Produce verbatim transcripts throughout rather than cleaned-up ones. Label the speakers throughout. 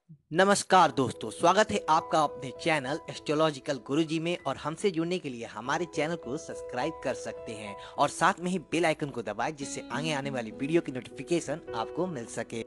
Speaker 1: नमस्कार दोस्तों, स्वागत है आपका अपने चैनल एस्ट्रोलॉजिकल गुरुजी में। और हमसे जुड़ने के लिए हमारे चैनल को सब्सक्राइब कर सकते हैं और साथ में ही बेल आइकन को दबाएं, जिससे आगे आने वाली वीडियो की नोटिफिकेशन आपको मिल सके।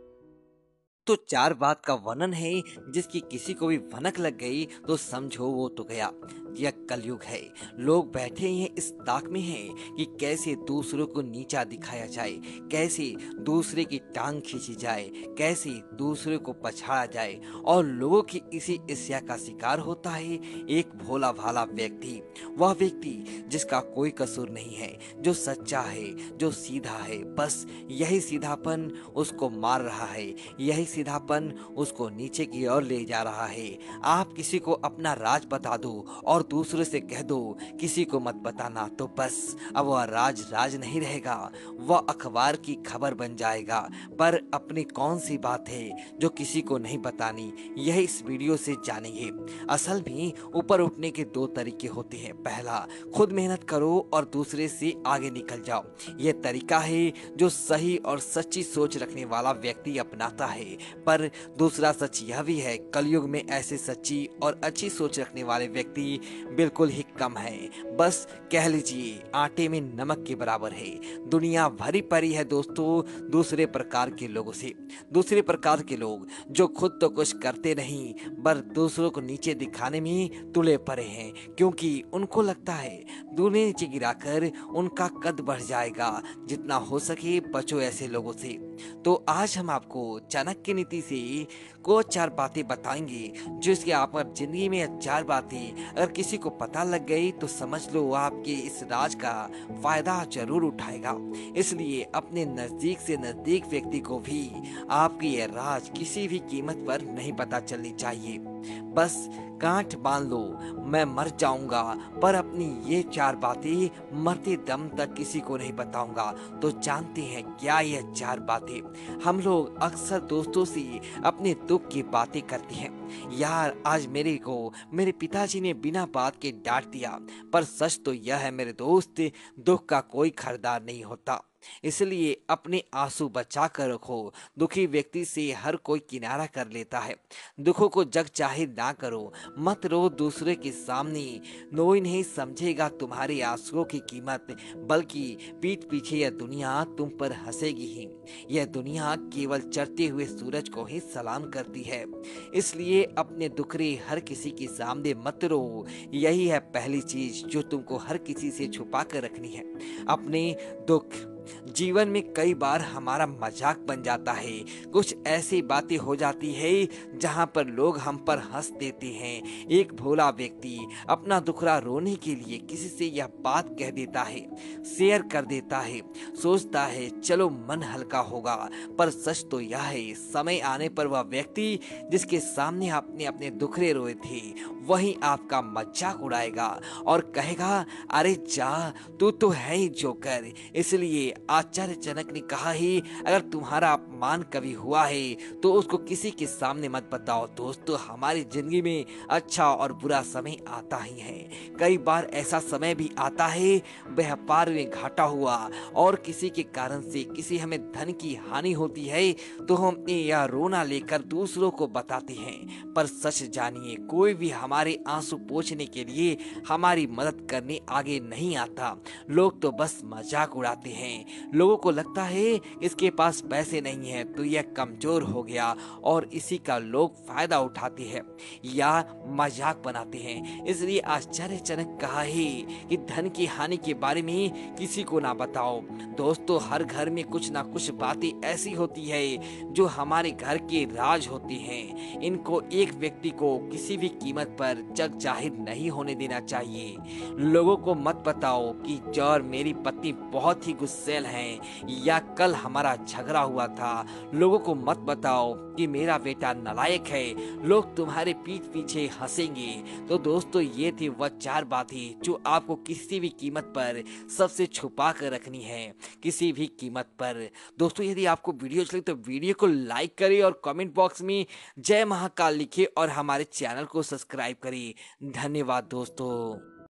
Speaker 1: तो चार बात का वर्णन है, जिसकी किसी को भी भनक लग गई तो समझो वो तो गया। यह कलयुग है। लोग बैठे हैं इस ताक में हैं कि कैसे दूसरों को नीचा दिखाया जाए, कैसे दूसरे की टांग खींची जाए, कैसे दूसरे को पछाड़ा जाए। और लोगों की इसी ईर्ष्या का शिकार होता है एक भोला भाला व्यक्ति। वह व्यक्ति जिसका कोई कसूर नहीं है, जो सच्चा है, जो सीधा है। बस यही सीधापन उसको मार रहा है, यही सीधापन उसको नीचे की ओर ले जा रहा है। आप किसी को अपना राज बता दो और दूसरे से कह दो किसी को मत बताना, तो बस अब वह राज राज नहीं रहेगा, वह अखबार की खबर बन जाएगा। पर अपनी कौन सी बात है जो किसी को नहीं बतानी, यह इस वीडियो से जानेंगे। असल में ऊपर उठने के दो तरीके होते हैं। पहला, खुद मेहनत करो और दूसरे से आगे निकल जाओ। यह तरीका है जो सही और सच्ची सोच रखने वाला व्यक्ति अपनाता है। पर दूसरा सच यह भी है, कलयुग में ऐसे सच्ची और अच्छी सोच रखने वाले व्यक्ति बिल्कुल ही कम है। बस कह लीजिए आटे में नमक के बराबर है। दुनिया भरी पड़ी है दोस्तों दूसरे प्रकार के लोगों से। दूसरे प्रकार के लोग जो खुद तो कुछ करते नहीं, पर दूसरों को नीचे दिखाने में तुले पड़े हैं, क्योंकि उनको लगता है दूल्हे नीचे गिराकर उनका कद बढ़ जाएगा। जितना हो सके बचो ऐसे लोगों से। तो आज हम आपको चाणक्य नीति से को चार बातें बताएंगे, जो इसके आप जिंदगी में चार बातें अगर किसी को पता लग गई तो समझ लो वो आपके इस राज का फायदा जरूर उठाएगा। इसलिए अपने नजदीक से नजदीक व्यक्ति को भी आपकी यह राज किसी भी कीमत पर नहीं पता चलनी चाहिए। बस गांठ बांध लो, मैं मर जाऊंगा पर अपनी ये चार बातें मरते दम तक किसी को नहीं बताऊंगा। तो जानते हैं क्या यह चार बातें? हम लोग अक्सर दोस्तों से अपने दुख की बातें करते हैं। यार आज मेरे को मेरे पिताजी ने बिना बात के डांट दिया। पर सच तो यह है मेरे दोस्त, दुख का कोई खरीदार नहीं होता। इसलिए अपने आंसू बचा कर रखो। दुखी व्यक्ति से हर कोई किनारा कर लेता है। दुखों को जग जाहिर ना करो, मत रो दूसरे के सामने। कोई नहीं समझेगा तुम्हारे आंसुओं की कीमत, बल्कि पीठ पीछे यह दुनिया तुम पर हंसेगी ही। यह दुनिया केवल चढ़ते हुए सूरज को ही सलाम करती है। इसलिए अपने दुखरे हर किसी के सामने मत रो। यही है पहली चीज जो तुमको हर किसी से छुपा कर रखनी है, अपने दुख। जीवन में कई बार हमारा मजाक बन जाता है। कुछ ऐसी बातें हो जाती है जहां पर लोग हम पर हंस देते हैं। एक भोला व्यक्ति अपना दुखड़ा रोने के लिए किसी से यह बात कह देता है, शेयर कर देता है, सोचता है चलो मन हल्का होगा। पर सच तो यह है, समय आने पर वह व्यक्ति जिसके सामने आपने अपने दुखड़े रोए थे, वही आपका मजाक उड़ाएगा और कहेगा अरे जा, तू तो है ही जोकर। इसलिए आश्चर्यजनक ने कहा ही, अगर तुम्हारा अपमान कभी हुआ है तो उसको किसी के सामने मत बताओ। दोस्तों हमारी जिंदगी में अच्छा और बुरा समय आता ही है। कई बार ऐसा समय भी आता है व्यापार में घाटा हुआ और किसी के कारण से किसी हमें धन की हानि होती है, तो हम यह रोना लेकर दूसरों को बताते हैं। पर सच जानिए कोई भी हमारे आंसू पोंछने के लिए हमारी मदद करने आगे नहीं आता। लोग तो बस मजाक उड़ाते हैं। लोगों को लगता है इसके पास पैसे नहीं है तो यह कमजोर हो गया, और इसी का लोग फायदा उठाते हैं या मजाक बनाते हैं। इसलिए आश्चर्यजनक कहा है कि धन की हानि के बारे में किसी को ना बताओ। दोस्तों हर घर में कुछ ना कुछ बातें ऐसी होती है जो हमारे घर के राज होते हैं। इनको एक व्यक्ति को किसी भी कीमत पर जग जाहिर नहीं होने देना चाहिए। लोगों को मत बताओ कि जौर मेरी पत्नी बहुत ही गुस्सैल है या कल हमारा झगड़ा हुआ था। लोगों को मत बताओ कि मेरा बेटा नालायक है, लोग तुम्हारे पीठ पीछे हंसेंगे। तो दोस्तों ये थी वह चार बातें जो आपको किसी भी कीमत पर सबसे छुपा कर रखनी है, किसी भी कीमत पर। दोस्तों यदि आपको वीडियो अच्छी लगी तो वीडियो को लाइक करें और कमेंट बॉक्स में जय महाकाल लिखे और हमारे चैनल को सब्सक्राइब करें। धन्यवाद दोस्तों।